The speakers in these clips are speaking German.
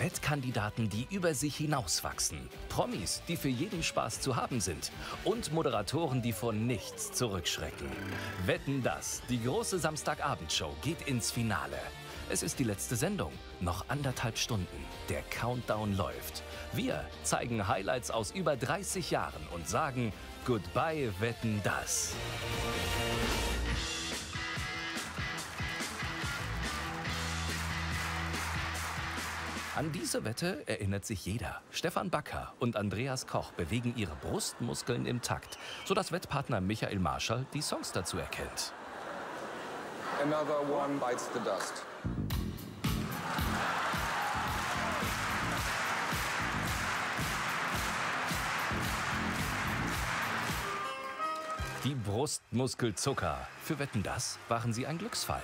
Wettkandidaten, die über sich hinauswachsen. Promis, die für jeden Spaß zu haben sind. Und Moderatoren, die vor nichts zurückschrecken. Wetten, dass die große Samstagabendshow geht ins Finale. Es ist die letzte Sendung. Noch 1,5 Stunden. Der Countdown läuft. Wir zeigen Highlights aus über 30 Jahren und sagen Goodbye, Wetten, dass. An diese Wette erinnert sich jeder. Stefan Backer und Andreas Koch bewegen ihre Brustmuskeln im Takt, sodass Wettpartner Michael Marschall die Songs dazu erkennt. Another one bites the dust. Die Brustmuskelzucker. Für Wetten, dass waren sie ein Glücksfall.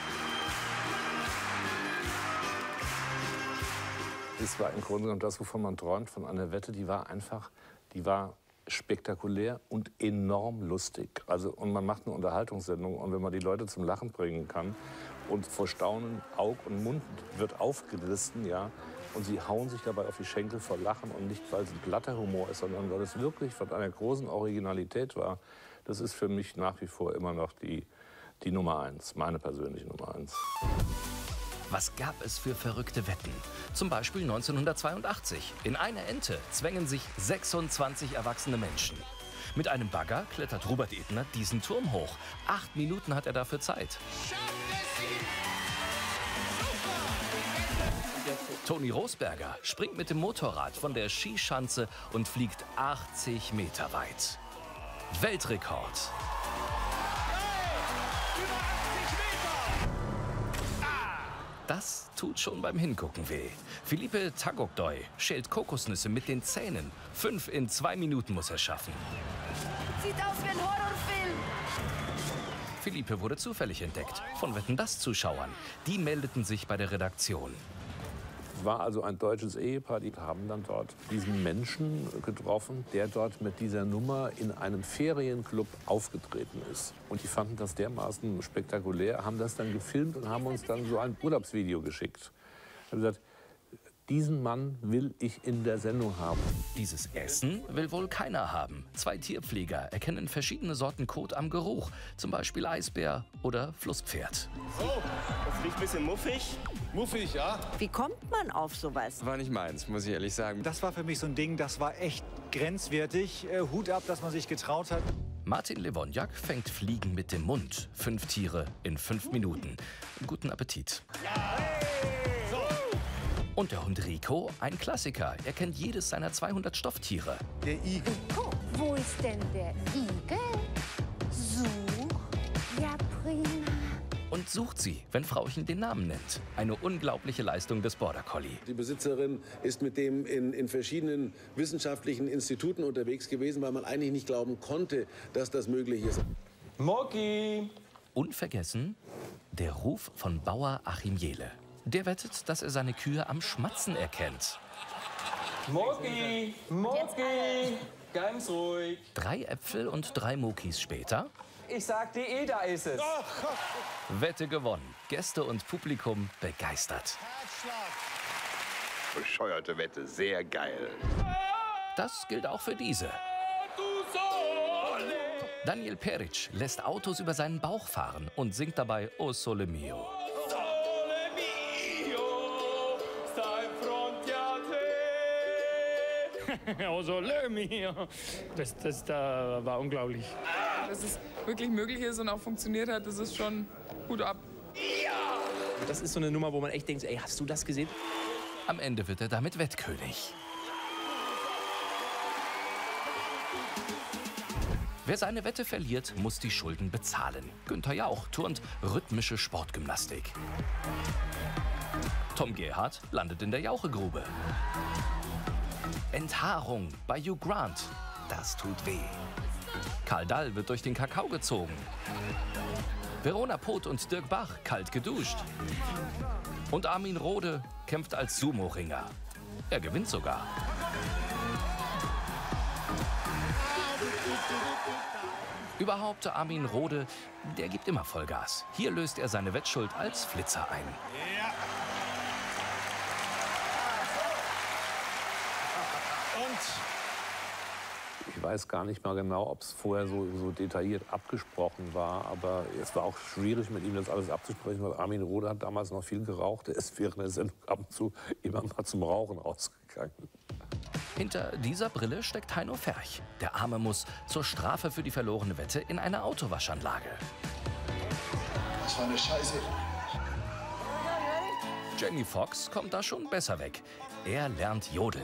Es war im Grunde genommen das, wovon man träumt, von einer Wette, die war spektakulär und enorm lustig. Und man macht eine Unterhaltungssendung und wenn man die Leute zum Lachen bringen kann und vor Staunen Aug und Mund wird aufgerissen, ja, und sie hauen sich dabei auf die Schenkel vor Lachen und nicht, weil es ein glatter Humor ist, sondern weil es wirklich von einer großen Originalität war. Das ist für mich nach wie vor immer noch die Nummer 1, meine persönliche Nummer 1. Was gab es für verrückte Wetten? Zum Beispiel 1982. In einer Ente zwängen sich 26 erwachsene Menschen. Mit einem Bagger klettert Robert Edner diesen Turm hoch. 8 Minuten hat er dafür Zeit. Toni Rosberger springt mit dem Motorrad von der Skischanze und fliegt 80 Meter weit. Weltrekord. Das tut schon beim Hingucken weh. Philippe Tagokdoy schält Kokosnüsse mit den Zähnen. 5 in 2 Minuten muss er schaffen. Sieht aus wie ein Horrorfilm. Philippe wurde zufällig entdeckt von Wetten, dass Zuschauern. Die meldeten sich bei der Redaktion. Es war also ein deutsches Ehepaar, die haben dann dort diesen Menschen getroffen, der dort mit dieser Nummer in einem Ferienclub aufgetreten ist. Und die fanden das dermaßen spektakulär, haben das dann gefilmt und haben uns dann so ein Urlaubsvideo geschickt. Ich habe gesagt, diesen Mann will ich in der Sendung haben. Dieses Essen will wohl keiner haben. 2 Tierpfleger erkennen verschiedene Sorten Kot am Geruch. Zum Beispiel Eisbär oder Flusspferd. So, das riecht ein bisschen muffig. Muffig, ja? Wie kommt man auf sowas? War nicht meins, muss ich ehrlich sagen. Das war für mich so ein Ding, das war echt grenzwertig. Hut ab, dass man sich getraut hat. Martin Lewonjak fängt Fliegen mit dem Mund. 5 Tiere in 5 Minuten. Guten Appetit. Und der Hund Rico, ein Klassiker. Er kennt jedes seiner 200 Stofftiere. Der Igel. Rico, wo ist denn der Igel? Ja, prima. Und sucht sie, wenn Frauchen den Namen nennt. Eine unglaubliche Leistung des Border Collie. Die Besitzerin ist mit dem in verschiedenen wissenschaftlichen Instituten unterwegs gewesen, weil man eigentlich nicht glauben konnte, dass das möglich ist. Moki! Unvergessen der Ruf von Bauer Achim Jehle. Der wettet, dass er seine Kühe am Schmatzen erkennt. Moki! Moki! Ganz ruhig. 3 Äpfel und 3 Mokis später. Ich sag, die Eda ist es. Wette gewonnen. Gäste und Publikum begeistert. Bescheuerte Wette, sehr geil. Das gilt auch für diese. Daniel Peric lässt Autos über seinen Bauch fahren und singt dabei O Sole Mio. O Sole Mio. Das war unglaublich. Dass es wirklich möglich ist und auch funktioniert hat, das ist schon Hut ab. Das ist so eine Nummer, wo man echt denkt, ey, hast du das gesehen? Am Ende wird er damit Wettkönig. Wer seine Wette verliert, muss die Schulden bezahlen. Günther Jauch turnt rhythmische Sportgymnastik. Tom Gerhardt landet in der Jauchegrube. Enthaarung bei Hugh Grant. Das tut weh. Karl Dall wird durch den Kakao gezogen. Verona Poth und Dirk Bach kalt geduscht. Und Armin Rohde kämpft als Sumo-Ringer. Er gewinnt sogar. Überhaupt Armin Rohde, der gibt immer Vollgas. Hier löst er seine Wettschuld als Flitzer ein. Ja. Ich weiß gar nicht mal genau, ob es vorher so detailliert abgesprochen war, aber es war auch schwierig, mit ihm das alles abzusprechen, weil Armin Rohde hat damals noch viel geraucht. Er ist während der Sendung ab und zu immer mal zum Rauchen rausgegangen. Hinter dieser Brille steckt Heino Ferch. Der Arme muss zur Strafe für die verlorene Wette in eine Autowaschanlage. Das war eine Scheiße. Jamie Foxx kommt da schon besser weg. Er lernt jodeln.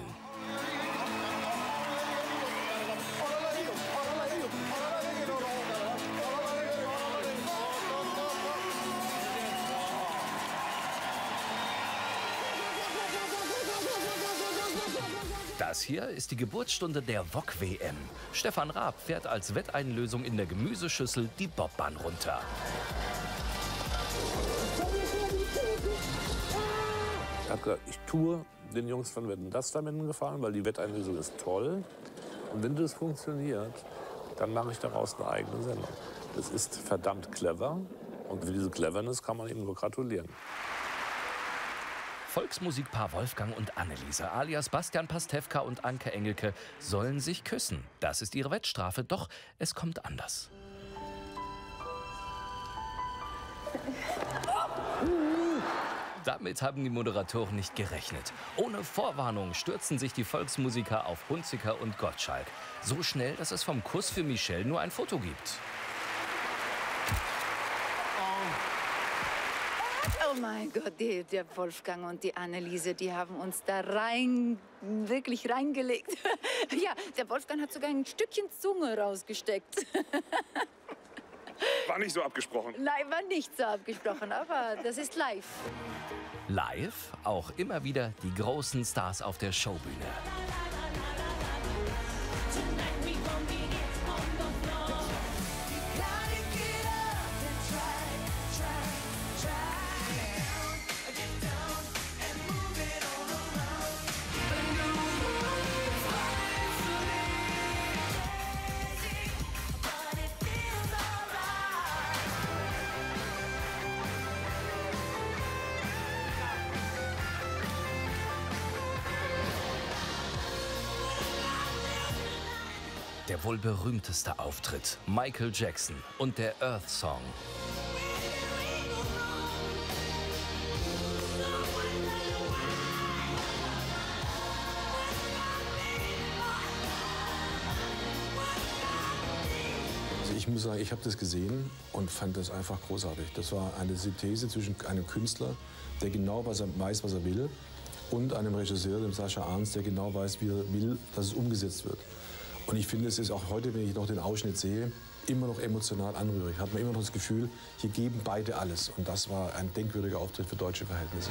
Das hier ist die Geburtsstunde der Wok-WM. Stefan Raab fährt als Wetteinlösung in der Gemüseschüssel die Bobbahn runter. Ich habe gesagt, ich tue den Jungs von Wetten, dass damit einen Gefallen, weil die Wetteinlösung ist toll. Und wenn das funktioniert, dann mache ich daraus eine eigene Sendung. Das ist verdammt clever und für diese Cleverness kann man eben nur gratulieren. Volksmusikpaar Wolfgang und Anneliese alias Bastian Pastewka und Anke Engelke sollen sich küssen. Das ist ihre Wettstrafe, doch es kommt anders. Damit haben die Moderatoren nicht gerechnet. Ohne Vorwarnung stürzen sich die Volksmusiker auf Hunziker und Gottschalk. So schnell, dass es vom Kuss für Michelle nur ein Foto gibt. Oh mein Gott, der Wolfgang und die Anneliese, die haben uns da wirklich reingelegt. Ja, der Wolfgang hat sogar ein Stückchen Zunge rausgesteckt. War nicht so abgesprochen. Nein, war nicht so abgesprochen, aber das ist live. Live auch immer wieder die großen Stars auf der Showbühne. Der wohl berühmteste Auftritt, Michael Jackson und der Earth Song. Also ich muss sagen, ich habe das gesehen und fand das einfach großartig. Das war eine Synthese zwischen einem Künstler, der genau weiß, was er will, und einem Regisseur, dem Sascha Arns, der genau weiß, wie er will, dass es umgesetzt wird. Und ich finde, es ist auch heute, wenn ich noch den Ausschnitt sehe, immer noch emotional anrührig. Hat man immer noch das Gefühl, hier geben beide alles. Und das war ein denkwürdiger Auftritt für deutsche Verhältnisse.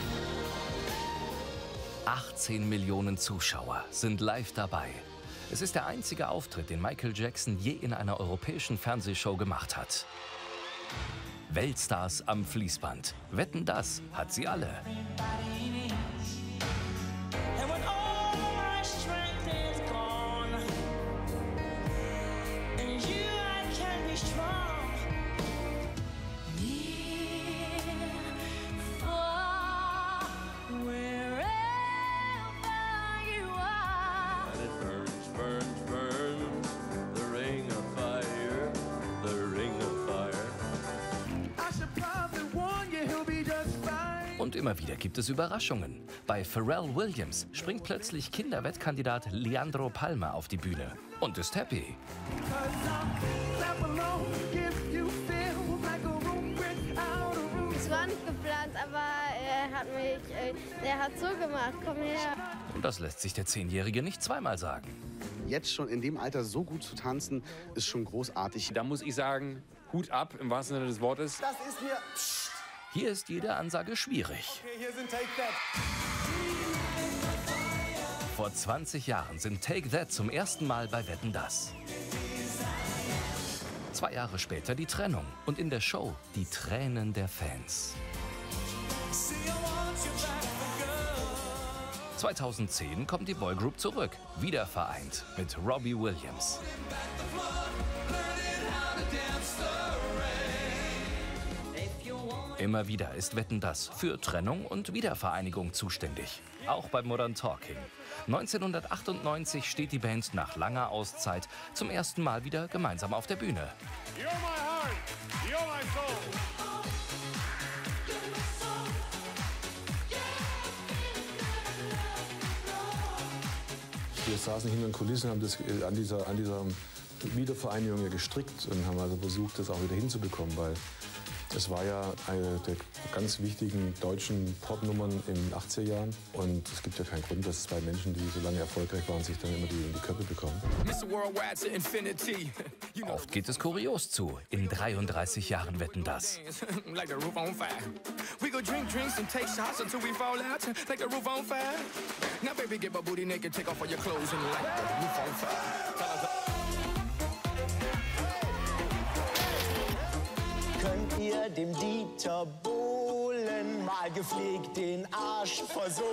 18 Millionen Zuschauer sind live dabei. Es ist der einzige Auftritt, den Michael Jackson je in einer europäischen Fernsehshow gemacht hat. Weltstars am Fließband. Wetten, das hat sie alle. Und immer wieder gibt es Überraschungen. Bei Pharrell Williams springt plötzlich Kinderwettkandidat Leandro Palma auf die Bühne und ist happy. Es war nicht geplant, aber er hat so gemacht, komm her. Und das lässt sich der 10-Jährige nicht zweimal sagen. Jetzt schon in dem Alter so gut zu tanzen, ist schon großartig. Da muss ich sagen, Hut ab, im wahrsten Sinne des Wortes. Das ist mir... Hier ist jede Ansage schwierig. Okay, hier sind Take That. Vor 20 Jahren sind Take That zum ersten Mal bei Wetten, dass. 2 Jahre später die Trennung und in der Show die Tränen der Fans. 2010 kommt die Boygroup zurück, wieder vereint mit Robbie Williams. Immer wieder ist Wetten, dass für Trennung und Wiedervereinigung zuständig. auch bei Modern Talking. 1998 steht die Band nach langer Auszeit zum ersten Mal wieder gemeinsam auf der Bühne. You're my heart, you're my soul. Wir saßen hinter den Kulissen, haben das an dieser Wiedervereinigung ja gestrickt und haben also versucht, das auch wieder hinzubekommen, weil es war ja eine der ganz wichtigen deutschen Popnummern in den 80er Jahren. Und es gibt ja keinen Grund, dass zwei Menschen, die so lange erfolgreich waren, sich dann immer in die Köpfe bekommen. Oft geht es kurios zu. In 33 Jahren Wetten, dass. Könnt ihr dem Dieter Bohlen mal gepflegt den Arsch versohlen?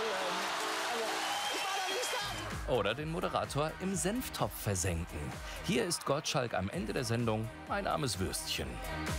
Oder den Moderator im Senftopf versenken. Hier ist Gottschalk am Ende der Sendung ein armes Würstchen.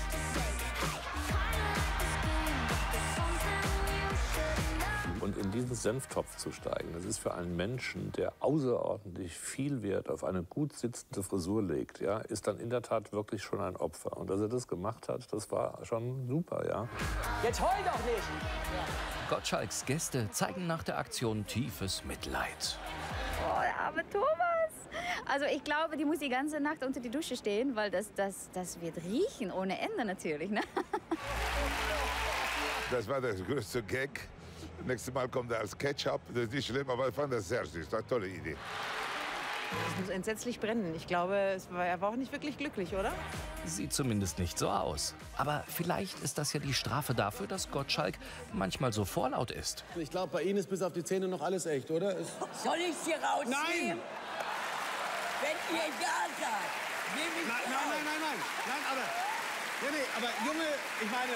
Und in diesen Senftopf zu steigen, das ist für einen Menschen, der außerordentlich viel Wert auf eine gut sitzende Frisur legt, ja, ist dann in der Tat wirklich schon ein Opfer. Und dass er das gemacht hat, das war schon super, ja. Jetzt heul doch nicht! Gottschalks Gäste zeigen nach der Aktion tiefes Mitleid. Oh, der arme Thomas. Also ich glaube, die muss die ganze Nacht unter die Dusche stehen, weil das wird riechen ohne Ende natürlich, ne? Das war der größte Gag. Nächstes Mal kommt er als Ketchup. Das ist nicht schlimm, aber ich fand das sehr süß. Das war eine tolle Idee. Es muss entsetzlich brennen. Ich glaube, er war auch nicht wirklich glücklich, oder? Sieht zumindest nicht so aus. Aber vielleicht ist das ja die Strafe dafür, dass Gottschalk manchmal so vorlaut ist. Ich glaube, bei Ihnen ist bis auf die Zähne noch alles echt, oder? Soll ich's hier rausnehmen? Nein! Wenn ihr ja sagt, nehme ich Nein, aber Junge, ich meine,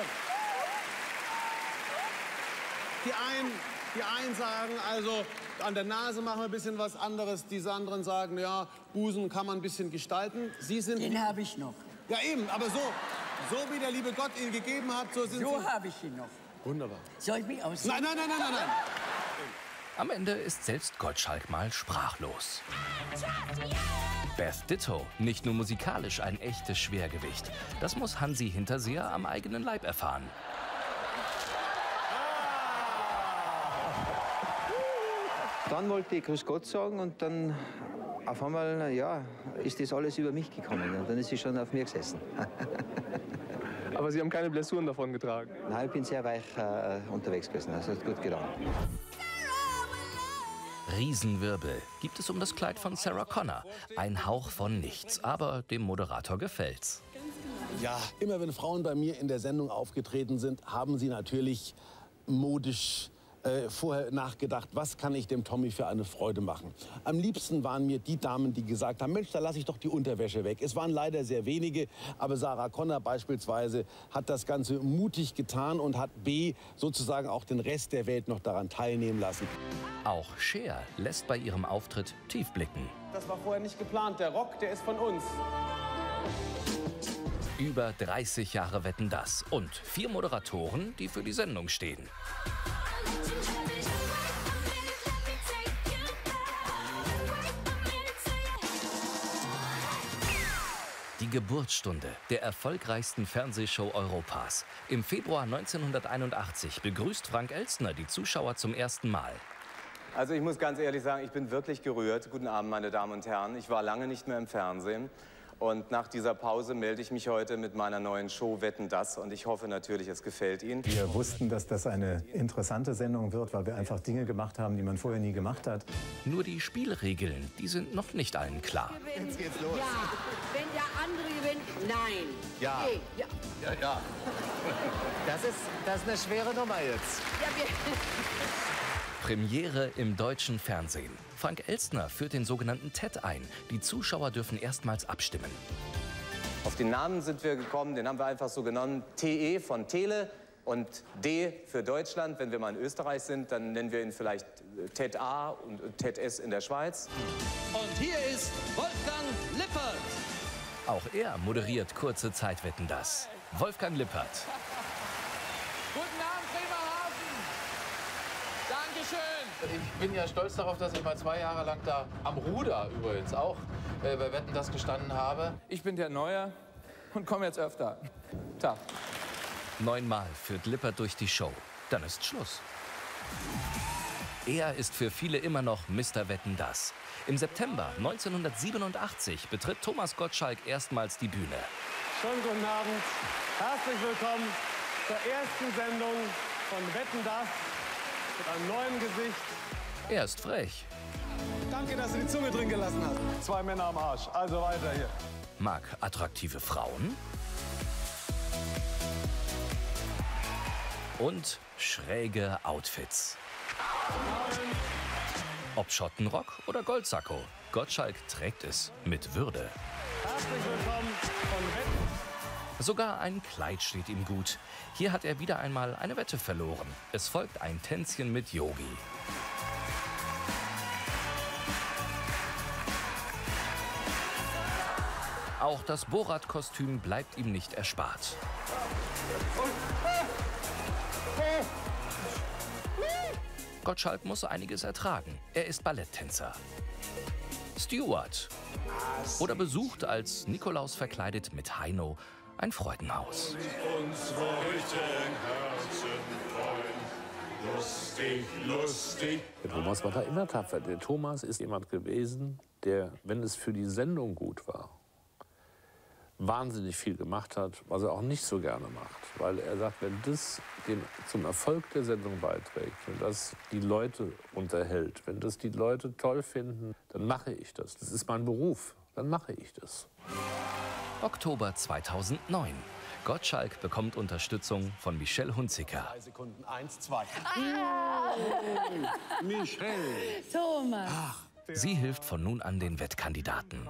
die einen sagen, also an der Nase machen wir ein bisschen was anderes. Die anderen sagen, ja, Busen kann man ein bisschen gestalten. Sie sind... Den habe ich noch. Ja eben, aber so wie der liebe Gott ihn gegeben hat, so sind Sie... So habe ich ihn noch. Wunderbar. Soll ich mich ausziehen? Nein. Am Ende ist selbst Gottschalk mal sprachlos. Beth Ditto, nicht nur musikalisch ein echtes Schwergewicht. Das muss Hansi Hinterseher am eigenen Leib erfahren. Dann wollte ich Grüß Gott sagen und dann auf einmal, ja, ist das alles über mich gekommen. Und dann ist sie schon auf mir gesessen. Aber Sie haben keine Blessuren davon getragen? Nein, ich bin sehr weich unterwegs gewesen. Das hat gut getan. Riesenwirbel gibt es um das Kleid von Sarah Connor. Ein Hauch von nichts, aber dem Moderator gefällt's. Ja, immer wenn Frauen bei mir in der Sendung aufgetreten sind, haben sie natürlich modisch vorher nachgedacht, was kann ich dem Tommy für eine Freude machen. Am liebsten waren mir die Damen, die gesagt haben, Mensch, da lasse ich doch die Unterwäsche weg. Es waren leider sehr wenige, aber Sarah Connor beispielsweise hat das Ganze mutig getan und hat B sozusagen auch den Rest der Welt noch daran teilnehmen lassen. Auch Cher lässt bei ihrem Auftritt tief blicken. Das war vorher nicht geplant. Der Rock, der ist von uns. Über 30 Jahre Wetten, dass und 4 Moderatoren, die für die Sendung stehen. Die Geburtsstunde der erfolgreichsten Fernsehshow Europas. Im Februar 1981 begrüßt Frank Elstner die Zuschauer zum ersten Mal. Also ich muss ganz ehrlich sagen, ich bin wirklich gerührt. Guten Abend, meine Damen und Herren. Ich war lange nicht mehr im Fernsehen. Und nach dieser Pause melde ich mich heute mit meiner neuen Show Wetten, dass. Und ich hoffe natürlich, es gefällt Ihnen. Wir wussten, dass das eine interessante Sendung wird, weil wir einfach Dinge gemacht haben, die man vorher nie gemacht hat. Nur die Spielregeln, die sind noch nicht allen klar. Jetzt geht's los. Ja, wenn der andere gewinnt, nein. Ja. Okay. Ja. Ja. Das ist eine schwere Nummer jetzt. Ja, Premiere im deutschen Fernsehen. Frank Elstner führt den sogenannten TED ein. Die Zuschauer dürfen erstmals abstimmen. Auf den Namen sind wir gekommen, den haben wir einfach so genommen. TE von Tele und D für Deutschland. Wenn wir mal in Österreich sind, dann nennen wir ihn vielleicht TED A und TED S in der Schweiz. Und hier ist Wolfgang Lippert. Auch er moderiert kurze Zeit Wetten, dass. Wolfgang Lippert. Guten Abend, Bremerhaven. Dankeschön! Ich bin ja stolz darauf, dass ich mal 2 Jahre lang da am Ruder übrigens auch bei Wetten, das gestanden habe. Ich bin der Neue und komme jetzt öfter. Tag. 9-mal führt Lippert durch die Show. Dann ist Schluss. Er ist für viele immer noch Mr. Wetten, dass. Im September 1987 betritt Thomas Gottschalk erstmals die Bühne. Schönen guten Abend. Herzlich willkommen zur ersten Sendung von Wetten, dass mit einem neuen Gesicht. Er ist frech. Danke, dass du die Zunge drin gelassen hast. 2 Männer am Arsch. Also weiter hier. Mag attraktive Frauen. Und schräge Outfits. Ob Schottenrock oder Goldsacko, Gottschalk trägt es mit Würde. Herzlich willkommen von Wetten. Sogar ein Kleid steht ihm gut. Hier hat er wieder einmal eine Wette verloren. Es folgt ein Tänzchen mit Yogi. Auch das Borat-Kostüm bleibt ihm nicht erspart. Gottschalk muss einiges ertragen. Er ist Balletttänzer. Steward. Oder besucht als Nikolaus verkleidet mit Heino ein Freudenhaus. Uns wollten Herzen freuen. Lustig, lustig. Der Thomas war da immer tapfer. Der Thomas ist jemand gewesen, der, wenn es für die Sendung gut war, wahnsinnig viel gemacht hat, was er auch nicht so gerne macht. Weil er sagt, wenn das zum Erfolg der Sendung beiträgt, wenn das die Leute unterhält, wenn das die Leute toll finden, dann mache ich das. Das ist mein Beruf, dann mache ich das. Oktober 2009. Gottschalk bekommt Unterstützung von Michelle Hunziker. 3 Sekunden, 1, 2. Michelle. Thomas. Ach. Sie hilft von nun an den Wettkandidaten.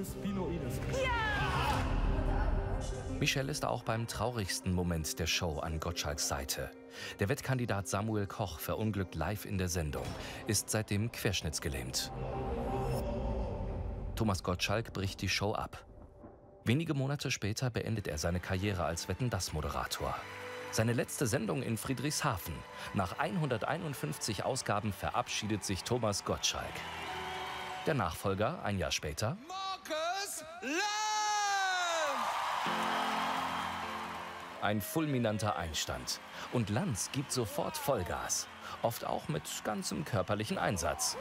Michelle ist auch beim traurigsten Moment der Show an Gottschalks Seite. Der Wettkandidat Samuel Koch verunglückt live in der Sendung, ist seitdem querschnittsgelähmt. Thomas Gottschalk bricht die Show ab. Wenige Monate später beendet er seine Karriere als Wetten-dass-Moderator. Seine letzte Sendung in Friedrichshafen. Nach 151 Ausgaben verabschiedet sich Thomas Gottschalk. Der Nachfolger, ein Jahr später, Markus Lanz! ein fulminanter Einstand. Und Lanz gibt sofort Vollgas. Oft auch mit ganzem körperlichen Einsatz.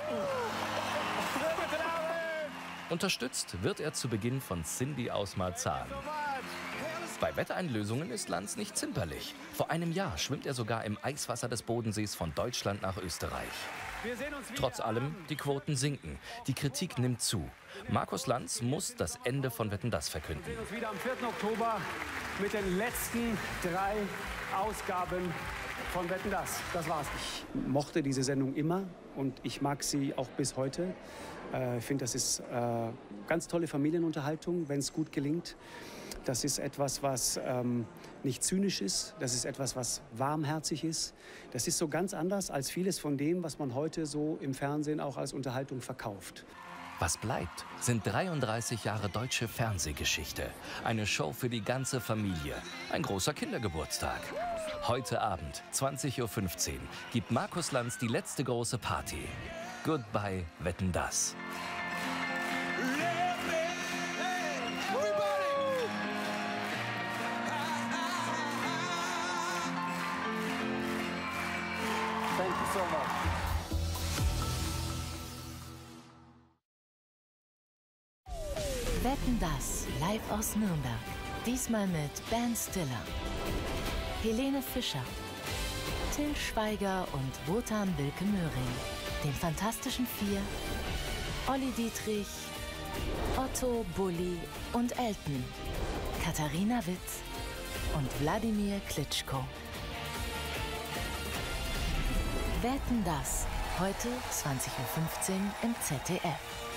Unterstützt wird er zu Beginn von Cindy aus Marzahn. Bei Wetteinlösungen ist Lanz nicht zimperlich. Vor einem Jahr schwimmt er sogar im Eiswasser des Bodensees von Deutschland nach Österreich. Trotz allem, die Quoten sinken. Die Kritik nimmt zu. Markus Lanz muss das Ende von Wetten, dass verkünden. Wir sehen uns wieder am 4. Oktober mit den letzten 3 Ausgaben von Wetten, dass. Das war's. Ich mochte diese Sendung immer und ich mag sie auch bis heute. Ich finde, das ist ganz tolle Familienunterhaltung, wenn es gut gelingt. Das ist etwas, was nicht zynisch ist. Das ist etwas, was warmherzig ist. Das ist so ganz anders als vieles von dem, was man heute so im Fernsehen auch als Unterhaltung verkauft. Was bleibt, sind 33 Jahre deutsche Fernsehgeschichte. Eine Show für die ganze Familie. Ein großer Kindergeburtstag. Heute Abend, 20:15 Uhr, gibt Markus Lanz die letzte große Party. Goodbye, Wetten, dass. Thank you so much. Wetten, dass live aus Nürnberg. Diesmal mit Ben Stiller, Helene Fischer, Till Schweiger und Wotan Wilke Möhring, den Fantastischen Vier, Olli Dietrich, Otto, Bulli und Elton, Katharina Witt und Wladimir Klitschko. Wetten, dass heute 20:15 Uhr im ZDF.